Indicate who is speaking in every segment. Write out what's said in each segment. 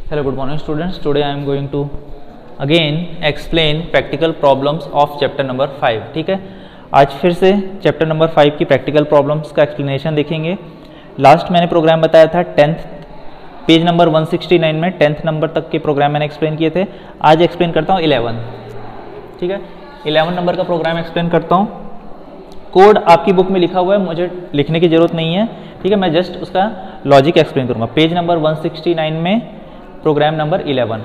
Speaker 1: Hello, good morning students. Today I am going to again explain practical problems of chapter number 5. ठीक है, आज फिर से chapter number 5 की प्रैक्टिकल प्रॉब्लम्स का एक्सप्लेनेशन देखेंगे. लास्ट मैंने प्रोग्राम बताया था 10th पेज नंबर 169 में 10th नंबर तक के प्रोग्राम मैंने एक्सप्लेन किए थे. आज एक्सप्लेन करता हूँ 11. ठीक है, 11 नंबर का प्रोग्राम एक्सप्लेन करता हूँ. कोड आपकी बुक में लिखा हुआ है, मुझे लिखने की ज़रूरत नहीं है. ठीक है, मैं जस्ट उसका लॉजिक एक्सप्लेन करूँगा. पेज नंबर 169 में program number 11.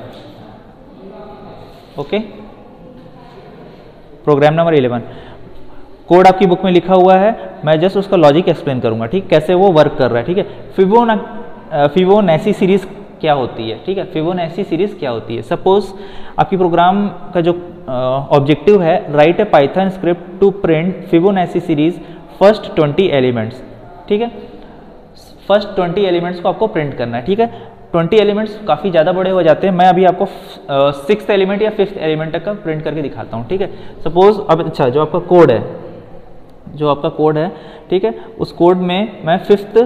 Speaker 1: Okay, program number 11 code आपकी बुक में लिखा हुआ है, मैं जस्ट उसका लॉजिक एक्सप्लेन करूँगा. ठीक, कैसे वो वर्क कर रहा है. ठीक है, फिबोनाची सीरीज क्या होती है. ठीक है, फिबोनाची सीरीज क्या होती है. सपोज आपकी प्रोग्राम का जो ऑब्जेक्टिव है, write a Python script to print Fibonacci series first 20 elements. ठीक है, फर्स्ट 20 एलिमेंट्स को आपको प्रिंट करना है. ठीक है, 20 एलिमेंट्स काफ़ी ज़्यादा बड़े हो जाते हैं. मैं अभी आपको 6th एलिमेंट या 5th एलिमेंट तक का प्रिंट करके दिखाता हूँ. ठीक है, सपोज अब अच्छा जो आपका कोड है, ठीक है, उस कोड में मैं 5th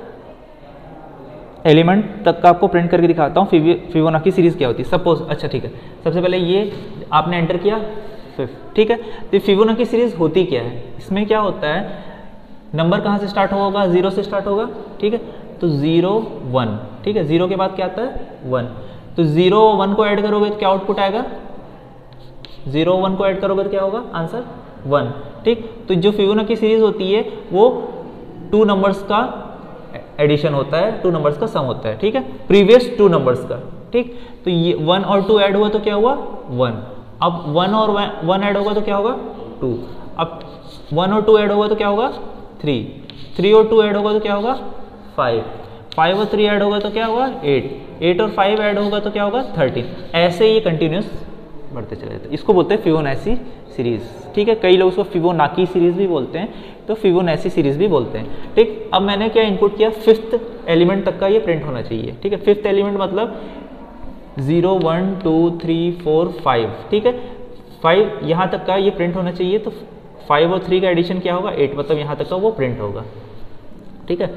Speaker 1: एलिमेंट तक का आपको प्रिंट करके दिखाता हूँ. फिबोनाची सीरीज क्या होती है. सपोज अच्छा ठीक है, सबसे पहले ये आपने एंटर किया 5. ठीक है, तो फिबोनाची सीरीज होती क्या है. इसमें क्या होता है, नंबर कहाँ से स्टार्ट होगा, 0 से स्टार्ट होगा. ठीक है, तो 0 1. ठीक है, 0 के बाद क्या आता है 1. तो 0 1 को ऐड करोगे तो क्या आउटपुट आएगा. 0 1 को ऐड करोगे तो क्या होगा, आंसर 1. ठीक, तो जो फिबोनाची सीरीज होती है वो 2 नंबर्स का एडिशन होता है, 2 नंबर्स का सम होता है. ठीक है, प्रीवियस 2 नंबर्स का. ठीक, तो ये 1 और 2 ऐड हुआ तो क्या हुआ 1. अब 1 और 1 ऐड होगा तो क्या होगा 2. अब 1 और 2 ऐड होगा तो क्या होगा 3. 3 और 2 ऐड होगा तो क्या होगा 5. 5 और 3 ऐड होगा तो क्या होगा 8. 8 और 5 ऐड होगा तो क्या होगा 13. ऐसे ये कंटिन्यूस बढ़ते चले जाते हैं. इसको बोलते हैं फिबोनाची सीरीज. ठीक है, कई लोग उसको फिबोनाची सीरीज भी बोलते हैं, तो फिबोनाची सीरीज भी बोलते हैं. ठीक, अब मैंने क्या इनपुट किया, 5th एलिमेंट तक का ये प्रिंट होना चाहिए. ठीक है, 5th एलिमेंट मतलब 0 1 2 3 4 5. ठीक है, 5 यहाँ तक का ये प्रिंट होना चाहिए. तो 5 और 3 का एडिशन क्या होगा 8, मतलब यहाँ तक का वो प्रिंट होगा. ठीक है,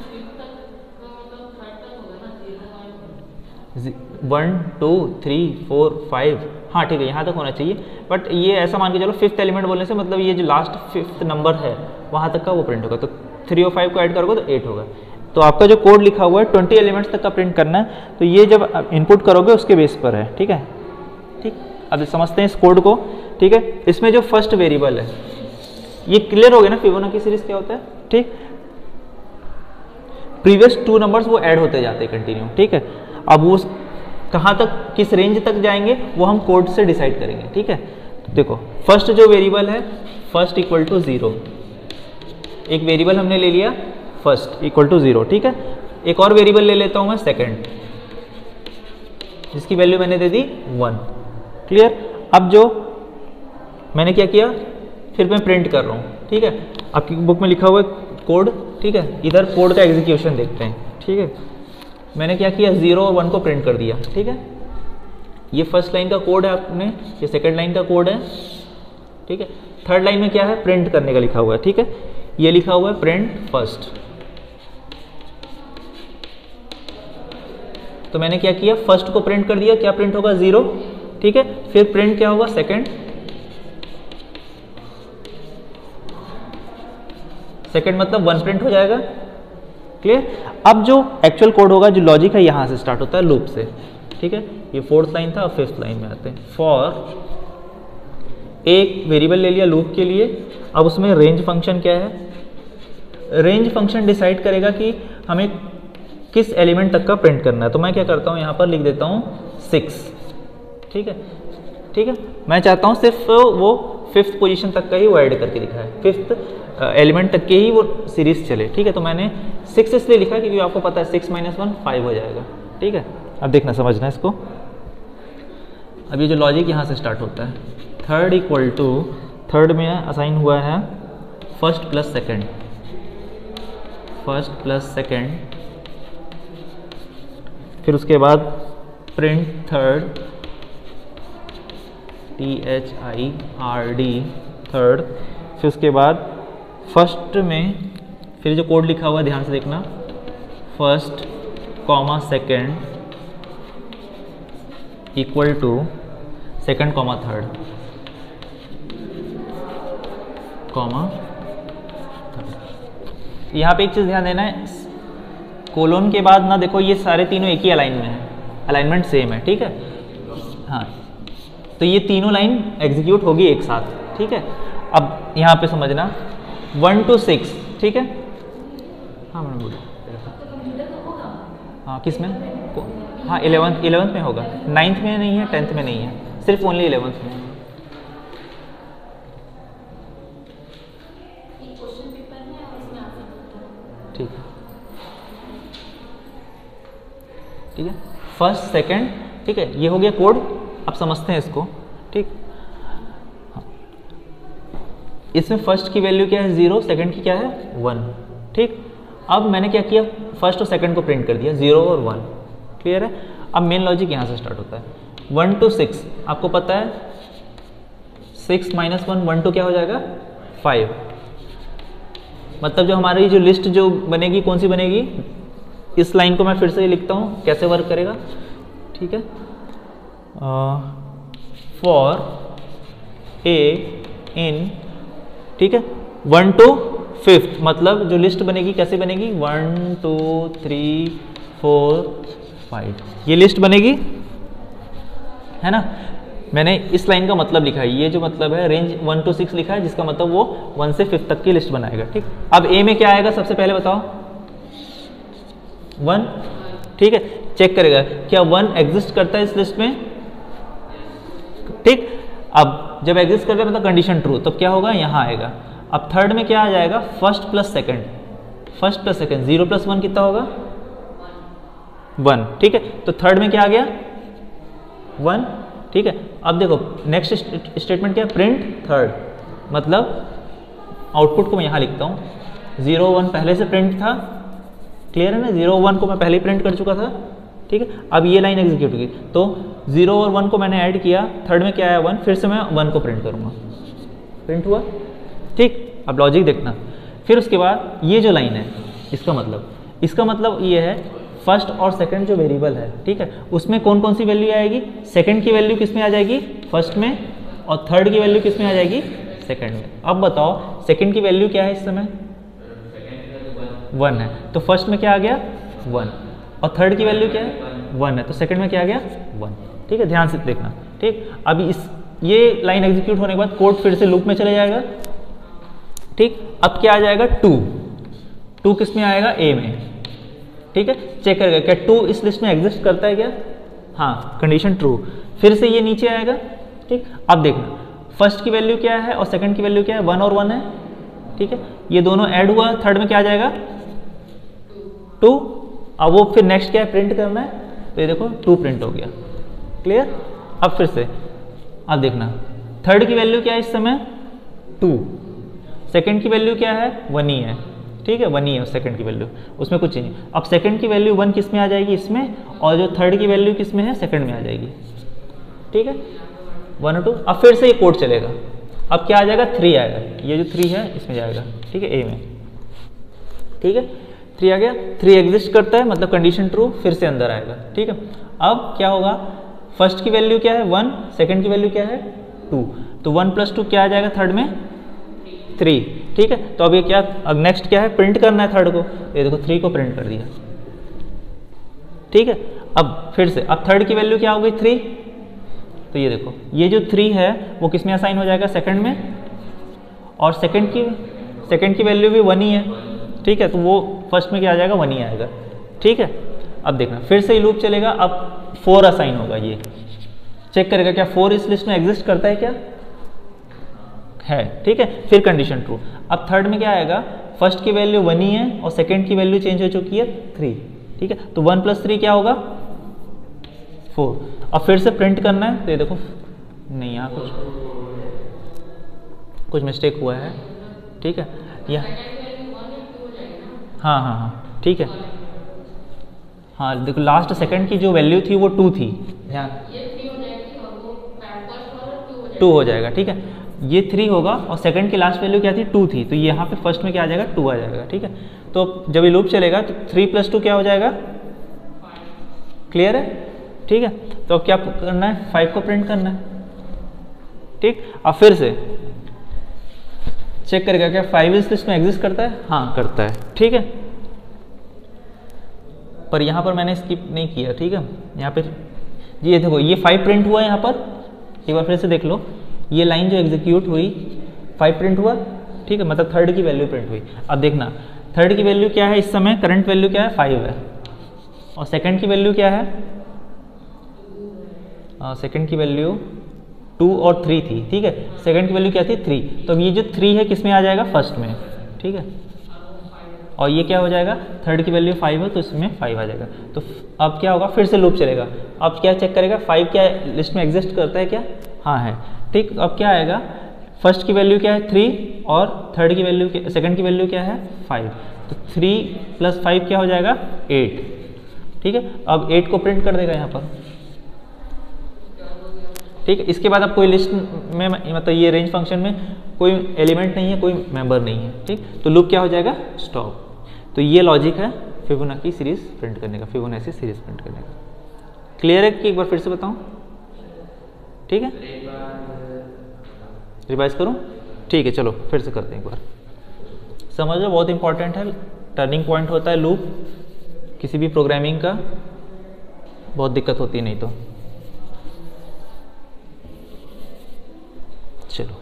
Speaker 1: 1 2 3 4 5. हाँ ठीक है, यहाँ तक होना चाहिए. बट ये ऐसा मान के चलो 5th एलिमेंट बोलने से मतलब ये जो लास्ट 5th नंबर है वहाँ तक का वो प्रिंट होगा. तो 3 और 5 को ऐड करोगे तो 8 होगा. तो आपका जो कोड लिखा हुआ है 20 एलिमेंट्स तक का प्रिंट करना है. तो ये जब इनपुट करोगे उसके बेस पर है. ठीक है, ठीक, अब समझते हैं इस कोड को. ठीक है, इसमें जो फर्स्ट वेरिएबल है, ये क्लियर हो गया ना फिबोनाची सीरीज क्या होता है. ठीक, प्रीवियस 2 नंबर्स वो ऐड होते जाते हैं कंटिन्यू. ठीक है, अब वो कहाँ तक, किस रेंज तक जाएंगे वो हम कोड से डिसाइड करेंगे. ठीक है, तो देखो फर्स्ट जो वेरिएबल है, फर्स्ट इक्वल टू 0. एक वेरिएबल हमने ले लिया फर्स्ट इक्वल टू 0. ठीक है, एक और वेरिएबल ले लेता हूं मैं सेकंड, जिसकी वैल्यू मैंने दे दी 1. क्लियर. अब जो मैंने क्या किया, फिर मैं प्रिंट कर रहा हूँ. ठीक है, आपकी बुक में लिखा हुआ है कोड. ठीक है, इधर कोड का एग्जीक्यूशन देखते हैं. ठीक है, मैंने क्या किया, 0 और 1 को प्रिंट कर दिया. ठीक है, ये फर्स्ट लाइन का कोड है आपने, ये सेकंड लाइन का कोड है. ठीक है, थर्ड लाइन में क्या है, प्रिंट करने का लिखा हुआ है. ठीक है, ये लिखा हुआ है प्रिंट फर्स्ट. तो मैंने क्या किया, फर्स्ट को प्रिंट कर दिया. क्या प्रिंट होगा 0. ठीक है, फिर प्रिंट क्या होगा सेकंड. सेकंड मतलब 1 प्रिंट हो जाएगा. क्लियर. अब जो एक्चुअल कोड होगा, जो लॉजिक है, यहां से स्टार्ट होता है लूप से. ठीक है, ये 4th लाइन था, अब 5th लाइन में आते हैं. फॉर एक वेरिएबल ले लिया लूप के लिए. अब उसमें रेंज फंक्शन क्या है, रेंज फंक्शन डिसाइड करेगा कि हमें किस एलिमेंट तक का प्रिंट करना है. तो मैं क्या करता हूं, यहां पर लिख देता हूं 6. ठीक है, ठीक है, मैं चाहता हूं सिर्फ वो 5th पोजीशन तक का ही वो ऐड करके दिखाए, 5th एलिमेंट तक के ही वो सीरीज चले. ठीक है, तो मैंने 6 इसलिए लिखा क्योंकि आपको पता है 6 - 1 5 हो जाएगा. ठीक है, अब देखना समझना इसको. अब ये जो लॉजिक यहाँ से स्टार्ट होता है, थर्ड इक्वल टू, थर्ड में असाइन हुआ है first plus second. First plus second, फिर उसके बाद प्रिंट थर्ड, THIRD थर्ड. फिर उसके बाद फर्स्ट में फिर जो कोड लिखा हुआ है ध्यान से देखना, first comma second equal to second comma third comma third. यहाँ पे एक चीज़ ध्यान देना है, कोलोन के बाद ना देखो ये सारे तीनों एक ही अलाइन में है, अलाइनमेंट सेम है, ठीक है। हाँ, तो ये तीनों लाइन एग्जीक्यूट होगी एक साथ, ठीक है। अब यहाँ पे समझना 1 to 6, ठीक है। हाँ मैंने बोला, हाँ किस में? हाँ 11th में होगा, 9th में नहीं है, 10th में नहीं है, सिर्फ ओनली 11th में। ठीक है, ठीक है, फर्स्ट सेकंड, ठीक है, ये हो गया कोड। अब समझते हैं इसको, ठीक। हाँ, इसमें फर्स्ट की वैल्यू क्या है 0, सेकंड की क्या है 1, ठीक। अब मैंने क्या किया, फर्स्ट और सेकंड को प्रिंट कर दिया 0 और 1, क्लियर है। अब मेन लॉजिक यहाँ से स्टार्ट होता है। 1 to 6 आपको पता है 6 - 1 1 to क्या हो जाएगा 5। मतलब जो हमारी जो लिस्ट जो बनेगी कौन सी बनेगी, इस लाइन को मैं फिर से लिखता हूँ कैसे वर्क करेगा, ठीक है। फॉर ए इन, ठीक है, 1 to 5, मतलब जो लिस्ट बनेगी कैसे बनेगी 1 2 3 4 5, ये लिस्ट बनेगी, है ना। मैंने इस लाइन का मतलब लिखा है, ये जो मतलब है रेंज 1 to 6 लिखा है, जिसका मतलब वो 1 से 5 तक की लिस्ट बनाएगा, ठीक। अब ए में क्या आएगा सबसे पहले बताओ 1, ठीक है। चेक करेगा क्या 1 एग्जिस्ट करता है इस लिस्ट में, ठीक। अब जब एग्जिस्ट करता है मतलब कंडीशन ट्रू, तब क्या होगा यहाँ आएगा। अब थर्ड में क्या आ जाएगा, फर्स्ट प्लस सेकंड, 0 + 1 कितना होगा 1, ठीक है। तो थर्ड में क्या आ गया 1, ठीक है। अब देखो नेक्स्ट स्टेटमेंट क्या है, प्रिंट थर्ड, मतलब आउटपुट को मैं यहाँ लिखता हूँ 0 1 पहले से प्रिंट था, क्लियर है ना। 0 1 को मैं पहले ही प्रिंट कर चुका था, ठीक है। अब ये लाइन एग्जीक्यूट होगी, तो 0 और 1 को मैंने ऐड किया, थर्ड में क्या आया 1, फिर से मैं 1 को प्रिंट करूँगा, प्रिंट हुआ, ठीक। अब लॉजिक देखना, फिर उसके बाद ये जो लाइन है इसका मतलब ये है फर्स्ट और सेकंड जो वेरिएबल है, ठीक है, उसमें कौन कौन सी वैल्यू आएगी, सेकंड की वैल्यू किस में आ जाएगी फर्स्ट में, और थर्ड की वैल्यू किस में आ जाएगी सेकंड में। अब बताओ सेकंड की वैल्यू क्या है इस समय 1 है, तो फर्स्ट में क्या आ गया 1, और थर्ड की वैल्यू क्या है 1 है, तो सेकंड में क्या आ गया 1, ठीक है। ध्यान से देखना, ठीक। अभी ये लाइन एग्जीक्यूट होने के बाद कोड फिर से लूप में चले जाएगा, ठीक। अब क्या आ जाएगा 2 किस में आएगा ए में, ठीक है। चेक करेगा क्या 2 इस लिस्ट में एग्जिस्ट करता है क्या, हाँ, कंडीशन ट्रू। फिर से ये नीचे आएगा, ठीक। अब देखना फर्स्ट की वैल्यू क्या है और सेकंड की वैल्यू क्या है 1 और 1 है, ठीक है। ये दोनों ऐड हुआ, थर्ड में क्या आ जाएगा 2। अब वो फिर नेक्स्ट क्या है प्रिंट करना है, तो ये देखो 2 प्रिंट हो गया, क्लियर। अब फिर से अब देखना थर्ड की वैल्यू क्या है इस समय 2, सेकंड की वैल्यू क्या है 1 ही है, ठीक है, 1 ही है सेकंड की वैल्यू, उसमें कुछ नहीं। अब सेकंड की वैल्यू 1 किस में आ जाएगी इसमें, और जो थर्ड की वैल्यू किस में है सेकंड में आ जाएगी, ठीक है, 1 और 2। अब फिर से ये कोड चलेगा, अब क्या आ जाएगा 3 आएगा, ये जो 3 है इसमें जाएगा, ठीक है, ए में, ठीक है। 3 आ गया, 3 एग्जिस्ट करता है मतलब कंडीशन ट्रू, फिर से अंदर आएगा, ठीक है। अब क्या होगा, फर्स्ट की वैल्यू क्या है 1, सेकंड की वैल्यू क्या है 2, तो 1 + 2 क्या आ जाएगा थर्ड में 3, ठीक है। तो अब ये क्या, अब नेक्स्ट क्या है प्रिंट करना है थर्ड को, ये देखो 3 को प्रिंट कर दिया, ठीक है। अब फिर से अब थर्ड की वैल्यू क्या हो गई 3, तो ये देखो ये जो 3 है वो किस में असाइन हो जाएगा सेकंड में, और सेकंड की वैल्यू भी 1 ही है, ठीक है, तो वो फर्स्ट में क्या आ जाएगा 1 ही आएगा, ठीक है। अब देखना फिर से ये लूप चलेगा, अब 4 असाइन होगा, ये चेक करेगा क्या 4 इस लिस्ट में एग्जिस्ट करता है क्या है, ठीक है, फिर कंडीशन ट्रू। अब थर्ड में क्या आएगा, फर्स्ट की वैल्यू 1 ही है और सेकंड की वैल्यू चेंज हो चुकी है 3, ठीक है, तो 1 + 3 क्या होगा 4। अब फिर से प्रिंट करना है, तो ये देखो नहीं यहाँ कुछ मिस्टेक हुआ है, ठीक है, या हाँ, ठीक है, हाँ देखो लास्ट सेकंड की जो वैल्यू थी वो 2 थी, ध्यान 2 हो जाएगा, ठीक है, ये 3 होगा और सेकंड की लास्ट वैल्यू क्या थी 2 थी, तो यहाँ पे फर्स्ट में क्या आ जाएगा 2 आ जाएगा, ठीक है। तो जब ये लूप चलेगा तो 3 + 2 क्या हो जाएगा, क्लियर है, ठीक है। तो अब क्या करना है, 5 को प्रिंट करना है, ठीक। अब फिर से चेक करेगा क्या 5 इस लिस्ट में एग्जिस्ट करता है, हाँ करता है, ठीक है। पर यहाँ पर मैंने स्किप नहीं किया, ठीक है। यहाँ पे ये देखो ये 5 प्रिंट हुआ है, यहाँ पर एक बार फिर से देख लो, ये लाइन जो एग्जीक्यूट हुई 5 प्रिंट हुआ, ठीक है, मतलब थर्ड की वैल्यू प्रिंट हुई। अब देखना थर्ड की वैल्यू क्या है इस समय, करंट वैल्यू क्या है 5 है, और सेकंड की वैल्यू क्या है, सेकंड की वैल्यू 2 और 3 थी, ठीक है। सेकंड की वैल्यू क्या थी 3, तो अब ये जो 3 है किस में आ जाएगा, फर्स्ट में, ठीक है। और ये क्या हो जाएगा, थर्ड की वैल्यू 5 है तो इसमें 5 आ जाएगा। तो अब क्या होगा, फिर से लूप चलेगा। अब क्या चेक करेगा 5 क्या लिस्ट में एग्जिस्ट करता है क्या, हाँ है, ठीक। अब क्या आएगा, फर्स्ट की वैल्यू क्या है 3 और थर्ड की वैल्यू, सेकंड की वैल्यू क्या है 5, तो 3 + 5 क्या हो जाएगा 8, ठीक है। अब 8 को प्रिंट कर देगा यहाँ पर, ठीक है। इसके बाद अब कोई लिस्ट में मतलब ये रेंज फंक्शन में कोई एलिमेंट नहीं है, कोई मेंबर नहीं है, ठीक। तो लूप क्या हो जाएगा, स्टॉप। तो ये लॉजिक है फिबोनाची सीरीज प्रिंट करने का, फिबोनाची सीरीज प्रिंट करने का। क्लियर है कि एक बार फिर से बताऊं, ठीक है, रिवाइज करूं, ठीक है। चलो फिर से करते हैं एक बार, समझो बहुत इंपॉर्टेंट है, टर्निंग पॉइंट होता है लूप किसी भी प्रोग्रामिंग का, बहुत दिक्कत होती है नहीं तो। चलो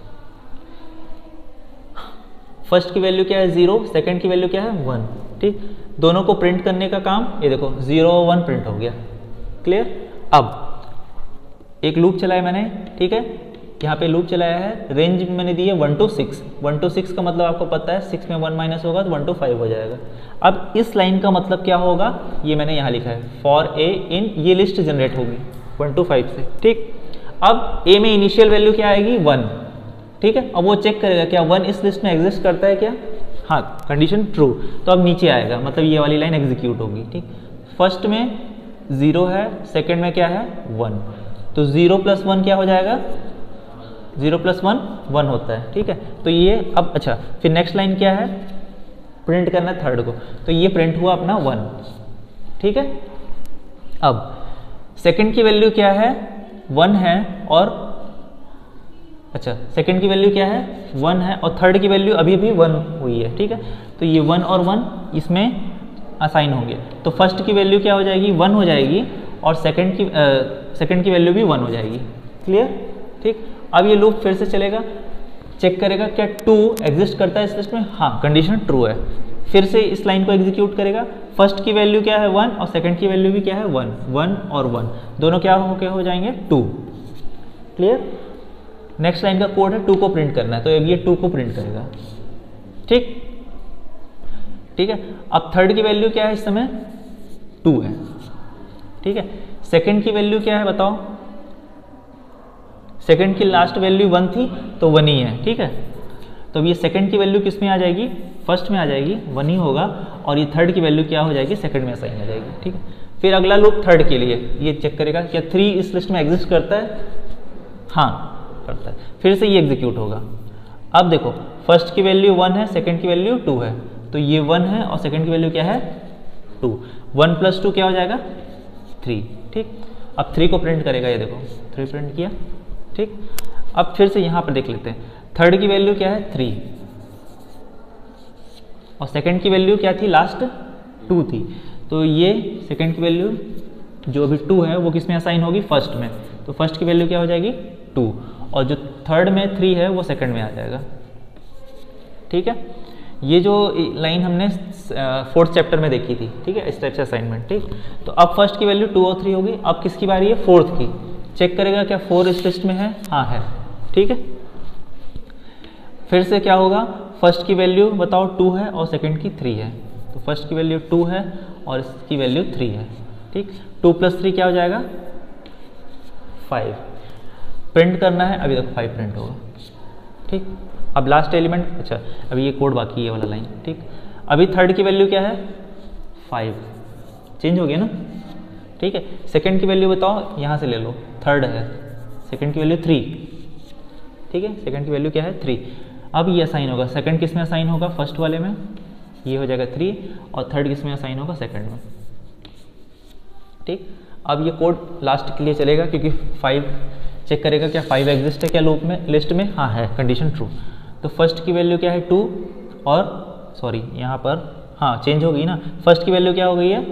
Speaker 1: फर्स्ट की वैल्यू क्या है 0, सेकंड की वैल्यू क्या है 1, ठीक। दोनों को प्रिंट करने का काम, ये देखो 0 1 प्रिंट हो गया, क्लियर। अब एक लूप चलाया मैंने, ठीक है, यहाँ पे लूप चलाया है, रेंज मैंने दी है 1 to 6, 1 to 6 का मतलब आपको पता है 6 में 1 माइनस होगा तो 1 to 5 हो जाएगा। अब इस लाइन का मतलब क्या होगा, ये मैंने यहाँ लिखा है, फॉर ए इन, ये लिस्ट जनरेट होगी 1 to 5 से, ठीक। अब ए में इनिशियल वैल्यू क्या आएगी 1, ठीक है। अब वो चेक करेगा क्या 1 इस लिस्ट में एग्जिस्ट करता है क्या, हाँ, कंडीशन ट्रू, तो अब नीचे आएगा, मतलब ये वाली लाइन एग्जीक्यूट होगी, ठीक। फर्स्ट में 0 है, सेकंड में क्या है 1, तो 0 + 1 क्या हो जाएगा, 0 + 1 1 होता है, ठीक है। तो ये अब अच्छा, फिर नेक्स्ट लाइन क्या है, प्रिंट करना है थर्ड को, तो ये प्रिंट हुआ अपना 1, ठीक है। अब सेकंड की वैल्यू क्या है 1 है, और अच्छा सेकंड की वैल्यू क्या है 1 है, और थर्ड की वैल्यू अभी भी 1 हुई है, ठीक है। तो ये 1 और 1 इसमें असाइन होंगे, तो फर्स्ट की वैल्यू क्या हो जाएगी 1 हो जाएगी, और सेकंड की वैल्यू भी 1 हो जाएगी, क्लियर, ठीक। अब ये लूप फिर से चलेगा, चेक करेगा क्या 2 एग्जिस्ट करता है इस लिस्ट में, हाँ कंडीशन ट्रू है। फिर से इस लाइन को एग्जीक्यूट करेगा, फर्स्ट की वैल्यू क्या है 1 और सेकंड की वैल्यू भी क्या है 1, 1 और 1 दोनों क्या हो जाएंगे 2, क्लियर। नेक्स्ट लाइन का कोड है 2 को प्रिंट करना है, तो अब ये 2 को प्रिंट करेगा, ठीक, ठीक है। अब थर्ड की वैल्यू क्या है इस समय 2 है, ठीक है। सेकंड की वैल्यू क्या है बताओ, सेकंड की लास्ट वैल्यू 1 थी तो 1 ही है, ठीक है। तो अब ये सेकंड की वैल्यू किस में आ जाएगी, फर्स्ट में आ जाएगी, 1 ही होगा, और ये थर्ड की वैल्यू क्या हो जाएगी, सेकंड में असाइन हो जाएगी, ठीक है। फिर अगला लूप थर्ड के लिए, ये चेक करेगा क्या 3 इस लिस्ट में एग्जिस्ट करता है, हाँ करता है, फिर से ये एग्जीक्यूट होगा। अब देखो फर्स्ट की वैल्यू 1 है, सेकंड की वैल्यू 2 है, तो ये 1 है और सेकंड की वैल्यू क्या है 2, 1 + 2 क्या हो जाएगा 3, ठीक। अब 3 को प्रिंट करेगा, ये देखो 3 प्रिंट किया, ठीक। अब फिर से यहाँ पर देख लेते हैं, थर्ड की वैल्यू क्या है 3, और सेकंड की वैल्यू क्या थी लास्ट 2 थी, तो ये सेकंड की वैल्यू जो अभी 2 है वो किस में असाइन होगी, फर्स्ट में, तो फर्स्ट की वैल्यू क्या हो जाएगी 2, और जो थर्ड में 3 है वो सेकंड में आ जाएगा, ठीक है। ये जो लाइन हमने 4th चैप्टर में देखी थी, ठीक है, इस टाइप से असाइनमेंट, ठीक। तो अब फर्स्ट की वैल्यू 2 और 3 होगी, अब किसकी बारी है 4th की, चेक करेगा क्या 4 इस लिस्ट में है, हाँ है, ठीक है। फिर से क्या होगा, फर्स्ट की वैल्यू बताओ 2 है और सेकंड की 3 है, तो फर्स्ट की वैल्यू 2 है और इसकी वैल्यू 3 है, ठीक। 2 + 3 क्या हो जाएगा 5, प्रिंट करना है, अभी देखो 5 प्रिंट होगा, ठीक। अब लास्ट एलिमेंट, अच्छा अभी ये कोड बाकी है वाला लाइन, ठीक। अभी थर्ड की वैल्यू क्या है 5, चेंज हो गया ना, ठीक है। सेकंड की वैल्यू बताओ, यहाँ से ले लो, थर्ड है, सेकंड की वैल्यू 3, ठीक है, सेकंड की वैल्यू क्या है 3। अब ये असाइन होगा, सेकंड किस में असाइन होगा, फर्स्ट वाले में, ये हो जाएगा 3, और थर्ड किस में असाइन होगा, सेकंड में, ठीक, अब ये कोड लास्ट के लिए चलेगा क्योंकि 5 चेक करेगा क्या 5 एग्जिस्ट है क्या लूप में, लिस्ट में, हाँ है, कंडीशन ट्रू। तो फर्स्ट की वैल्यू क्या है 2 और सॉरी यहाँ पर हाँ चेंज हो गई ना, फर्स्ट की वैल्यू क्या हो गई है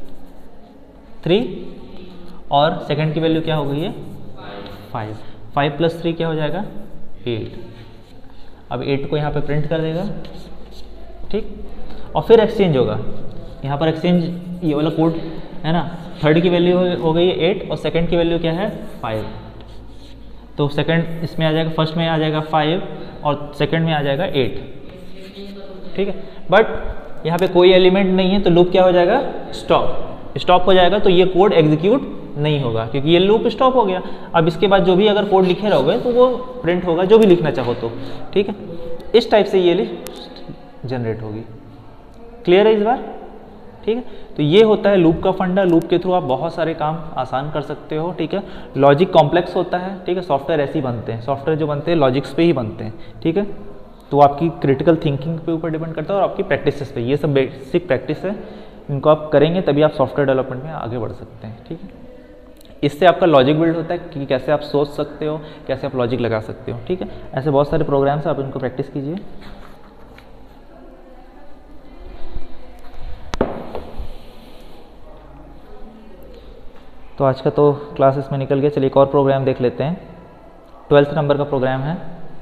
Speaker 1: 3 और सेकंड की वैल्यू क्या हो गई है 5। 5 + 3 क्या हो जाएगा 8। अब 8 को यहाँ पे प्रिंट कर देगा, ठीक, और फिर एक्सचेंज होगा। यहाँ पर एक्सचेंज ये वाला कोड है ना, थर्ड की वैल्यू हो गई है 8 और सेकंड की वैल्यू क्या है 5। तो सेकंड इसमें आ जाएगा, फर्स्ट में आ जाएगा 5 और सेकंड में आ जाएगा 8, ठीक है। बट यहाँ पे कोई एलिमेंट नहीं है तो लूप क्या हो जाएगा स्टॉप हो जाएगा। तो ये कोड एग्जीक्यूट नहीं होगा क्योंकि ये लूप स्टॉप हो गया। अब इसके बाद जो भी अगर कोड लिखे रहोगे तो वो प्रिंट होगा जो भी लिखना चाहो तो, ठीक है। इस टाइप से ये लिस्ट जनरेट होगी। क्लियर है इस बार, ठीक है। तो ये होता है लूप का फंडा। लूप के थ्रू आप बहुत सारे काम आसान कर सकते हो, ठीक है। लॉजिक कॉम्प्लेक्स होता है, ठीक है। सॉफ्टवेयर ऐसे ही बनते हैं, सॉफ्टवेयर जो बनते हैं लॉजिक्स पे ही बनते हैं, ठीक है। तो आपकी क्रिटिकल थिंकिंग पे ऊपर डिपेंड करता है और आपकी प्रैक्टिसेस पे। ये सब बेसिक प्रैक्टिस है, इनको आप करेंगे तभी आप सॉफ्टवेयर डेवलपमेंट में आगे बढ़ सकते हैं, ठीक है। इससे आपका लॉजिक बिल्ड होता है कि कैसे आप सोच सकते हो, कैसे आप लॉजिक लगा सकते हो, ठीक है। ऐसे बहुत सारे प्रोग्राम्स हैं, आप इनको प्रैक्टिस कीजिए। तो आज का तो क्लास इसमें निकल गया। चलिए एक और प्रोग्राम देख लेते हैं। 12th नंबर का प्रोग्राम है।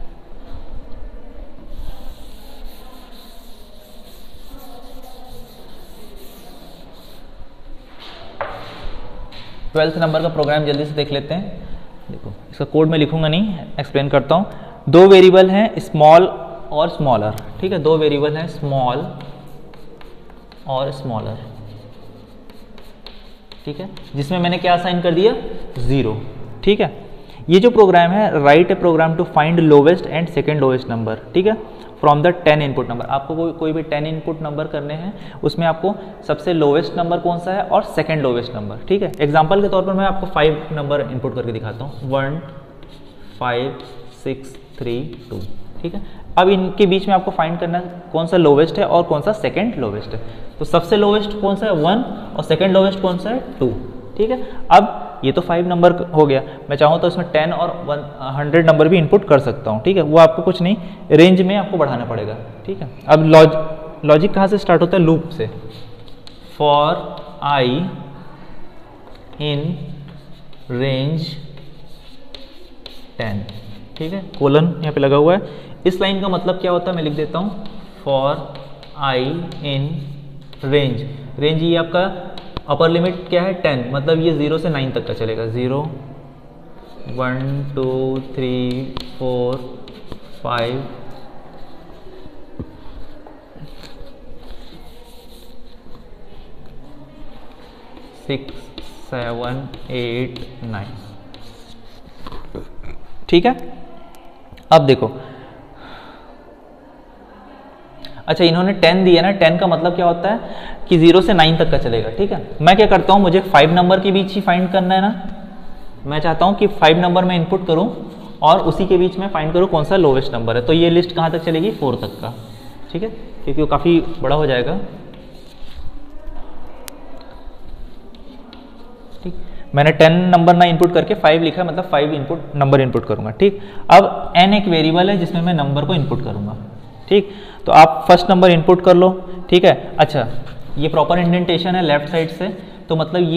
Speaker 1: ट्वेल्थ नंबर का प्रोग्राम जल्दी से देख लेते हैं। देखो इसका कोड मैं लिखूंगा नहीं, एक्सप्लेन करता हूँ। दो वेरिएबल हैं स्मॉल और स्मॉलर, ठीक है। दो वेरिएबल हैं स्मॉल और स्मॉलर, ठीक है, जिसमें मैंने क्या असाइन कर दिया 0, ठीक है। ये जो प्रोग्राम है, write a program to find lowest and second lowest number, ठीक है, फ्रॉम द 10 इनपुट नंबर। आपको कोई भी 10 इनपुट नंबर करने हैं, उसमें आपको सबसे लोवेस्ट नंबर कौन सा है और सेकेंड लोवेस्ट नंबर, ठीक है। एग्जाम्पल के तौर पर मैं आपको 5 नंबर इनपुट करके दिखाता हूँ, 1 5 6 3 2, ठीक है। अब इनके बीच में आपको फाइंड करना है कौन सा लोवेस्ट है और कौन सा सेकेंड लोवेस्ट है। तो सबसे लोवेस्ट कौन सा है 1 और सेकेंड लोवेस्ट कौन सा है 2, ठीक है। अब ये तो 5 नंबर हो गया, मैं चाहूँ तो इसमें 10 और 100 नंबर भी इनपुट कर सकता हूँ, ठीक है। वो आपको कुछ नहीं, रेंज में आपको बढ़ाना पड़ेगा, ठीक है। अब लॉजिक कहाँ से स्टार्ट होता है, लूप से। फॉर आई इन रेंज 10, ठीक है, कोलन यहाँ पे लगा हुआ है। इस लाइन का मतलब क्या होता है मैं लिख देता हूँ, फॉर आई इन रेंज ये आपका अपर लिमिट क्या है 10, मतलब ये 0 से 9 तक का चलेगा। 0 1 2 3 4 5 6 7 8 9, ठीक है। अब देखो, अच्छा इन्होंने 10 दिया ना, 10 का मतलब क्या होता है कि 0 से 9 तक का चलेगा, ठीक है। मैं क्या करता हूँ, मुझे 5 नंबर के बीच ही फाइंड करना है ना। मैं चाहता हूँ कि 5 नंबर में इनपुट करूँ और उसी के बीच में फाइंड करूँ कौन सा लोवेस्ट नंबर है। तो ये लिस्ट कहाँ तक चलेगी 4 तक का, ठीक है, क्योंकि वो काफ़ी बड़ा हो जाएगा, ठीक। मैंने 10 नंबर ना इनपुट करके 5 लिखा है, मतलब 5 नंबर इनपुट करूँगा, ठीक। अब n एक वेरिएबल है जिसमें मैं नंबर को इनपुट करूँगा, ठीक। तो आप फर्स्ट नंबर इनपुट कर लो, ठीक है। अच्छा ये प्रॉपर इंडेंटेशन है लेफ्ट साइड से, तो मतलब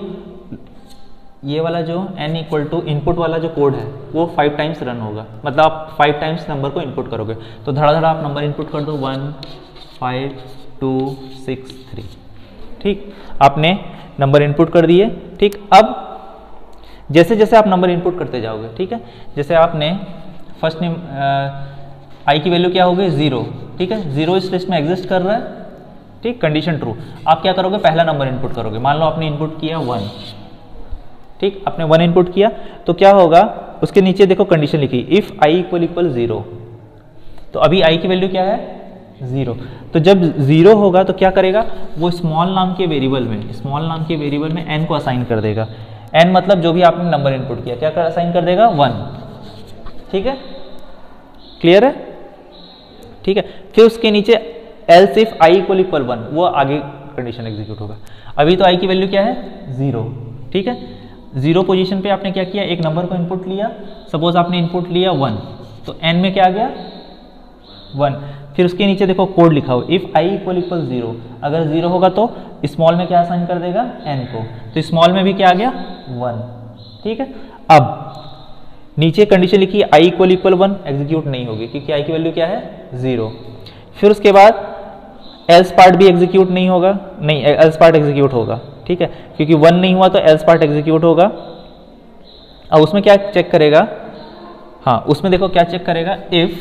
Speaker 1: ये वाला जो n इक्वल टू इनपुट वाला जो कोड है वो 5 टाइम्स रन होगा, मतलब आप 5 टाइम्स नंबर को इनपुट करोगे। तो धड़ा धड़ा आप नंबर इनपुट कर दो, 1 5 2 6 3, ठीक। आपने नंबर इनपुट कर दिए, ठीक। अब जैसे जैसे आप नंबर इनपुट करते जाओगे, ठीक है, जैसे आपने फर्स्ट नेम आई की वैल्यू क्या हो गई 0, ठीक है, 0 इस लिस्ट में एग्जिस्ट कर रहा है, ठीक, कंडीशन ट्रू। आप क्या करोगे, पहला नंबर इनपुट करोगे। मान लो आपने इनपुट किया 1, ठीक, आपने 1 इनपुट किया तो क्या होगा, उसके नीचे देखो कंडीशन लिखी, इफ आई इक्वल 0। तो अभी आई की वैल्यू क्या है 0। तो जब 0 होगा तो क्या करेगा, वो स्मॉल नाम के वेरिएबल में n को असाइन कर देगा। n मतलब जो भी आपने नंबर इनपुट किया, क्या असाइन कर देगा 1, ठीक है, क्लियर है, ठीक है। फिर उसके नीचे एल्स इफ आई इक्वल 1, वो आगे कंडीशन एग्जीक्यूट होगा। अभी तो आई की वैल्यू क्या है 0, ठीक है। 0 पोजीशन पे आपने क्या किया, एक नंबर को इनपुट लिया, सपोज आपने इनपुट लिया 1, तो n में क्या आ गया 1। फिर उसके नीचे देखो कोड लिखा हो, इफ i इक्वल 0, अगर 0 होगा तो स्मॉल में क्या असाइन कर देगा n को, तो स्मॉल में भी क्या आ गया 1, ठीक है। अब नीचे कंडीशन लिखी है i इक्वल 1, एग्जीक्यूट नहीं होगी क्योंकि i की वैल्यू क्या है 0। फिर उसके बाद एल्स पार्ट भी एग्जीक्यूट नहीं होगा, नहीं एल्स पार्ट एग्जीक्यूट होगा, ठीक है, क्योंकि 1 नहीं हुआ तो एल्स पार्ट एग्जीक्यूट होगा। अब उसमें क्या चेक करेगा, हाँ उसमें देखो क्या चेक करेगा, if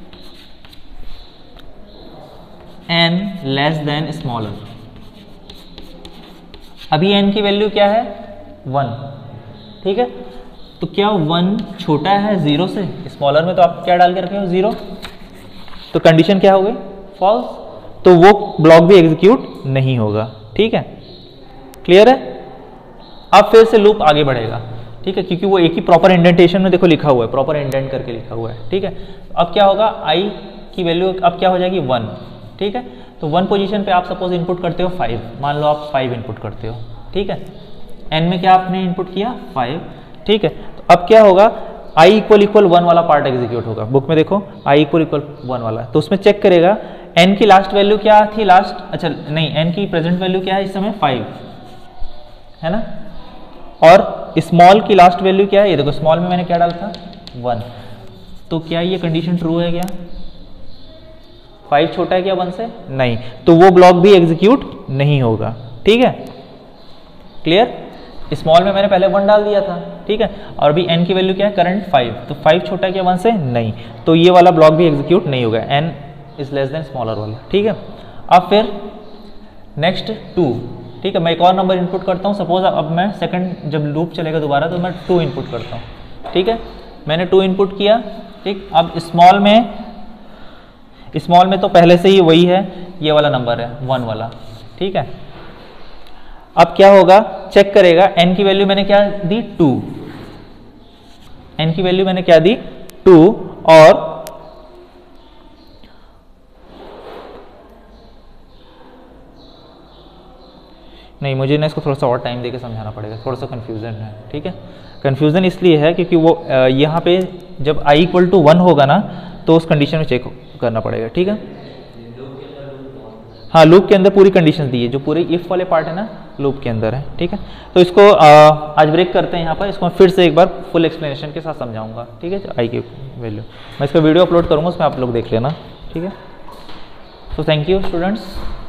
Speaker 1: n less than smaller. अभी n की वैल्यू क्या है 1, ठीक है, तो क्या 1 छोटा है 0 से, स्मॉलर में तो आप क्या डाल के रखे हो 0, तो कंडीशन क्या हो गई फॉल्स, तो वो ब्लॉक भी एग्जीक्यूट नहीं होगा, ठीक है, क्लियर है। अब फिर से लूप आगे बढ़ेगा, ठीक है, क्योंकि वो एक ही प्रॉपर इंडेंटेशन में देखो लिखा हुआ है, प्रॉपर इंडेंट करके लिखा हुआ है, ठीक है। अब क्या होगा, i की वैल्यू अब क्या हो जाएगी 1, ठीक है। तो 1 पोजीशन पे आप सपोज इनपुट करते हो 5, मान लो आप 5 इनपुट करते हो, ठीक है। n में क्या आपने इनपुट किया 5, ठीक है। तो अब क्या होगा, i इक्वल 1 वाला पार्ट एग्जीक्यूट होगा। बुक में देखो i इक्वल 1 वाला, तो उसमें चेक करेगा n की लास्ट वैल्यू क्या थी, लास्ट, अच्छा नहीं, n की प्रेजेंट वैल्यू क्या है इस समय 5 है ना, और स्मॉल की लास्ट वैल्यू क्या है, ये देखो स्मॉल में मैंने क्या डाला था 1, तो क्या ये कंडीशन ट्रू है, क्या 5 छोटा है क्या 1 से, नहीं, तो वो ब्लॉक भी एग्जीक्यूट नहीं होगा, ठीक है, क्लियर। स्मॉल में मैंने पहले 1 डाल दिया था, ठीक है, और अभी n की वैल्यू क्या है करंट 5, तो 5 छोटा है क्या 1 से, नहीं, तो ये वाला ब्लॉक भी एग्जीक्यूट नहीं होगा, n is less than smaller वाला, ठीक है। अब फिर नेक्स्ट 2, ठीक है, मैं एक और नंबर इनपुट करता हूँ, सपोज अब मैं सेकंड जब लूप चलेगा दोबारा तो मैं 2 इनपुट करता हूँ, ठीक है, मैंने 2 इनपुट किया, ठीक। अब स्मॉल में तो पहले से ही वही है, ये वाला नंबर है 1 वाला, ठीक है। अब क्या होगा, चेक करेगा n की वैल्यू मैंने क्या दी 2, n की वैल्यू मैंने क्या दी 2, और नहीं, मुझे ना इसको थोड़ा सा और टाइम देके समझाना पड़ेगा, थोड़ा सा कन्फ्यूजन है, ठीक है। कन्फ्यूजन इसलिए है क्योंकि वो यहाँ पे जब i इक्वल 1 होगा ना तो उस कंडीशन में चेक करना पड़ेगा, ठीक है। हाँ, लूप के अंदर पूरी कंडीशन दी है, जो पूरी इफ वाले पार्ट है ना लूप के अंदर है, ठीक है। तो इसको आज ब्रेक करते हैं यहाँ पर, इसको मैं फिर से एक बार फुल एक्सप्लेनेशन के साथ समझाऊंगा, ठीक है, आई की वैल्यू मैं इसका वीडियो अपलोड करूँगा, उसमें आप लोग देख लेना, ठीक है। So thank you students.